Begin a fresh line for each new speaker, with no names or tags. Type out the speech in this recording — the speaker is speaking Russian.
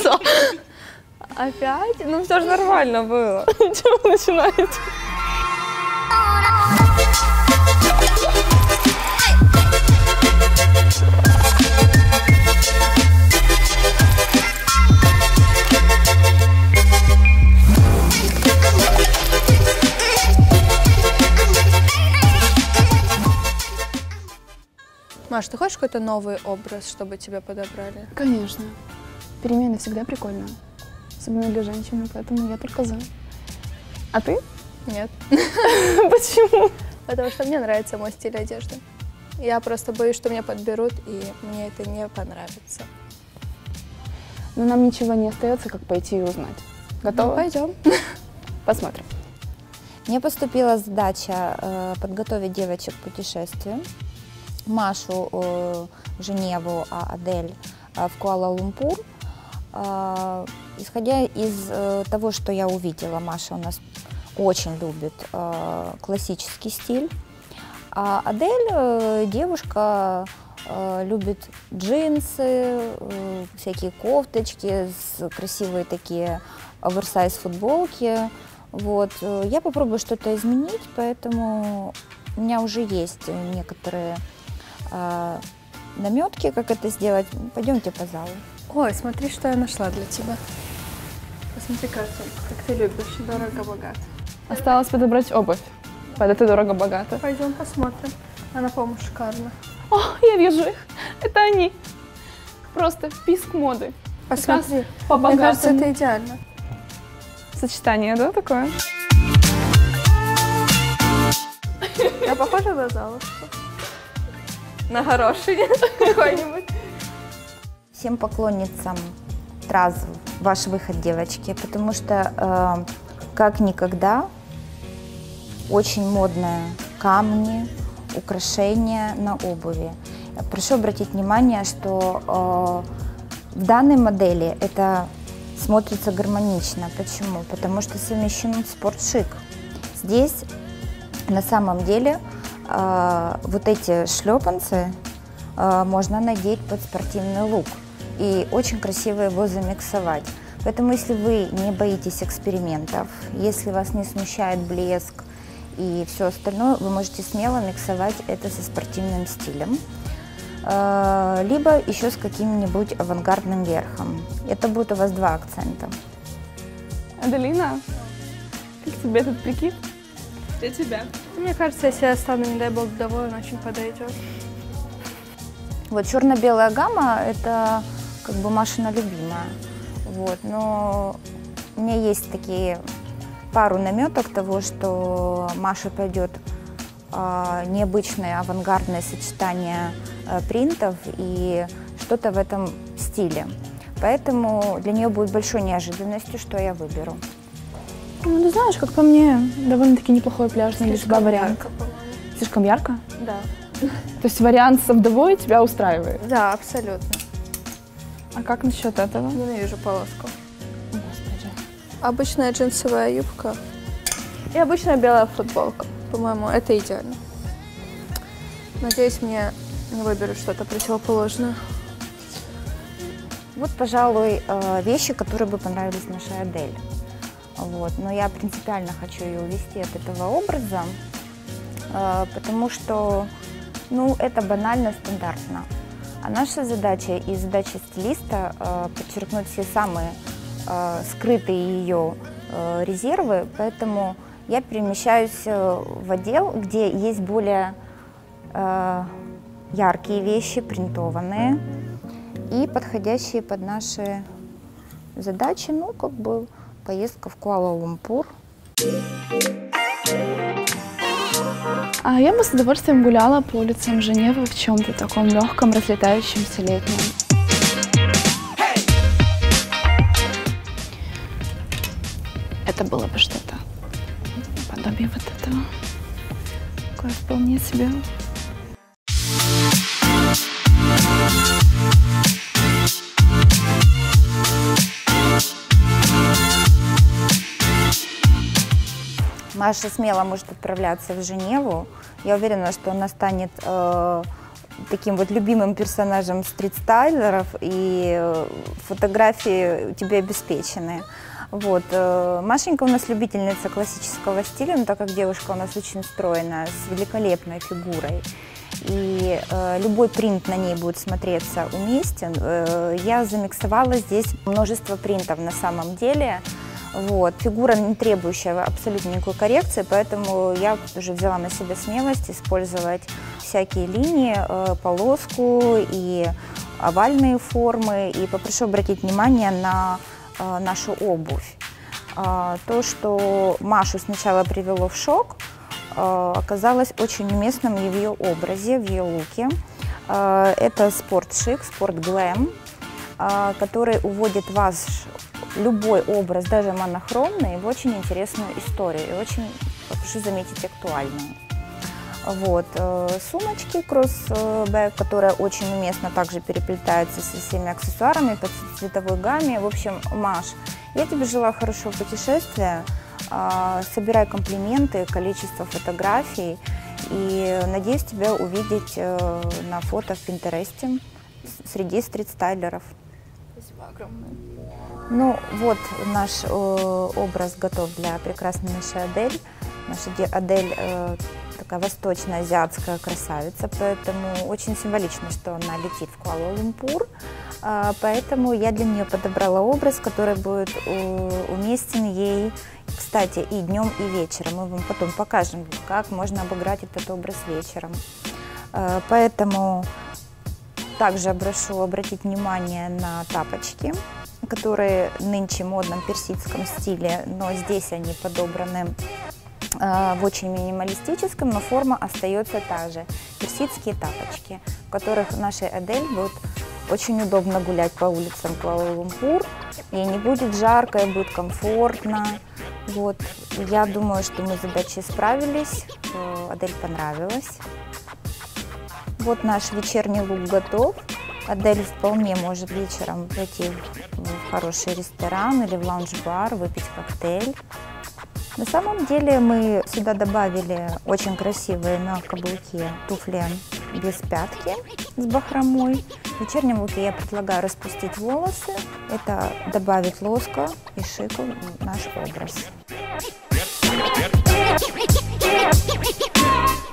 Что?
Опять? Ну все же нормально было.
Чего вы начинаете?
Маш, ты хочешь какой-то новый образ, чтобы тебя подобрали?
Конечно. Перемены всегда прикольно. Особенно для женщины, поэтому я только за. А ты?
Нет.
Почему?
Потому что мне нравится мой стиль одежды. Я просто боюсь, что меня подберут, и мне это не понравится.
Но нам ничего не остается, как пойти и узнать. Готовы?
Ну, пойдем.
Посмотрим.
Мне поступила задача подготовить девочек к путешествию. Машу в Женеву, а Адель в Куала-Лумпур. Исходя из того, что я увидела, Маша у нас очень любит классический стиль. А Адель девушка любит джинсы, всякие кофточки, красивые такие оверсайз футболки. Вот. Я попробую что-то изменить, поэтому у меня уже есть некоторые наметки, как это сделать. Пойдемте по залу.
Ой, смотри, что я нашла для тебя. Посмотри картинку, как ты любишь, дорого-богато.
Осталось подобрать обувь под это дорого-богато.
Пойдем посмотрим. Она, по-моему, шикарна.
О, я вижу их. Это они. Просто писк моды.
Посмотри,
По
мне кажется,
богатому.
это идеально.
Сочетание, да, такое?
Я похожа на Золушку? На горошине какой-нибудь?
Всем поклонницам траз ваш выход, девочки, потому что как никогда очень модные камни, украшения на обуви. Прошу обратить внимание, что в данной модели это смотрится гармонично. Почему? Потому что совмещен спортшик. Здесь на самом деле вот эти шлепанцы можно надеть под спортивный лук и очень красиво его замиксовать. Поэтому если вы не боитесь экспериментов, если вас не смущает блеск и все остальное, вы можете смело миксовать это со спортивным стилем, либо еще с каким-нибудь авангардным верхом. Это будет у вас два акцента.
Аделина, как тебе этот прикид? Для тебя.
Мне кажется, если я стану, не дай бог, вдовой, он очень подойдет.
Вот черно-белая гамма – это как бы Машина любимая. Вот. Но у меня есть такие пару наметок того, что Маша пойдет необычное авангардное сочетание принтов и что-то в этом стиле. Поэтому для нее будет большой неожиданностью, что я выберу.
Ну, ты знаешь, как по мне, довольно-таки неплохой пляжный лишь вариант.
Ярко, по-моему.
Слишком ярко?
Да.
То есть вариант со вдовой тебя устраивает?
Да, абсолютно.
А как насчет этого?
Ненавижу полоску.
Господи.
Обычная джинсовая юбка и обычная белая футболка. По-моему, это идеально. Надеюсь, мне не выберут что-то противоположное.
Вот, пожалуй, вещи, которые бы понравились нашей Адель. Вот. Но я принципиально хочу ее увести от этого образа, потому что, ну, это банально, стандартно. А наша задача и задача стилиста подчеркнуть все самые скрытые ее резервы, поэтому я перемещаюсь в отдел, где есть более яркие вещи, принтованные и подходящие под наши задачи, ну, как бы поездка в Куала-Лумпур.
А я бы с удовольствием гуляла по улицам Женевы в чем-то таком легком, разлетающемся летнем. Это было бы что-то подобие вот этого. Такое вполне себе.
Маша смело может отправляться в Женеву. Я уверена, что она станет таким вот любимым персонажем стрит-стайлеров, и фотографии у тебя обеспечены. Вот. Машенька у нас любительница классического стиля, но так как девушка у нас очень стройная, с великолепной фигурой, и любой принт на ней будет смотреться уместен, я замиксовала здесь множество принтов на самом деле. Вот. Фигура не требующая абсолютно никакой коррекции, поэтому я уже взяла на себя смелость использовать всякие линии, полоску и овальные формы. И попрошу обратить внимание на нашу обувь. То, что Машу сначала привело в шок, оказалось очень уместным в ее образе, в ее луке. Это спортшик, спортглэм, который уводит ваш любой образ, даже монохромный, в очень интересную историю и очень, прошу заметить, актуальную. Вот. Сумочки кроссбэк, которая очень уместно также переплетается со всеми аксессуарами по цветовой гамме. В общем, Маш, я тебе желаю хорошего путешествия, собирай комплименты, количество фотографий, и надеюсь тебя увидеть на фото в Пинтересте среди стрит-стайлеров.
Спасибо огромное.
Ну вот наш образ готов для прекрасной нашей Адель. Наша Адель такая восточно-азиатская красавица, поэтому очень символично, что она летит в Куала-Лумпур. Поэтому я для нее подобрала образ, который будет уместен ей, кстати, и днем, и вечером. Мы вам потом покажем, как можно обыграть этот образ вечером. Поэтому также прошу обратить внимание на тапочки, которые нынче в модном персидском стиле, но здесь они подобраны в очень минималистическом, но форма остается та же. Персидские тапочки, в которых нашей Адель будет очень удобно гулять по улицам Куала-Лумпур, ей не будет жарко, ей будет комфортно. Вот. Я думаю, что мы с задачей справились, Адель понравилось. Вот наш вечерний лук готов. Адель вполне может вечером пойти в хороший ресторан или в лаунж-бар, выпить коктейль. На самом деле мы сюда добавили очень красивые на каблуке туфли без пятки с бахромой. В вечернем луке я предлагаю распустить волосы. Это добавит лоска и шика в наш образ.